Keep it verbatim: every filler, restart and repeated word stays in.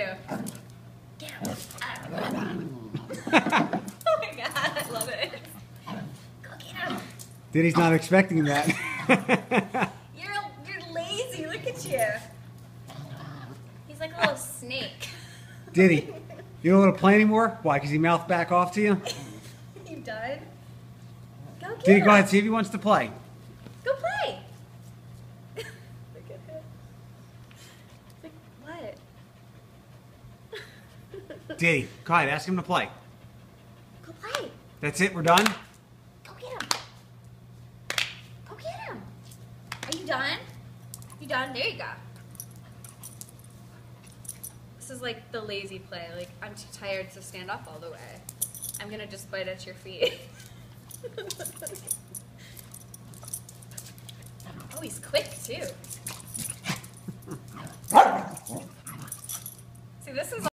Get him. Oh my god, I love it. Go get him. Diddy's not expecting that. You're, you're lazy. Look at you. He's like a little snake. Diddy, you don't want to play anymore? Why? Because he mouthed back off to you? You done? Go get Diddy, him. go ahead. See if he wants to play. Go play. Look at him. Like, what? Diddy, go ahead. Ask him to play. Go play. That's it? We're done? Go get him. Go get him. Are you done? You done? There you go. This is like the lazy play. Like, I'm too tired to stand up all the way. I'm gonna just bite at your feet. Oh, he's quick too. See, this is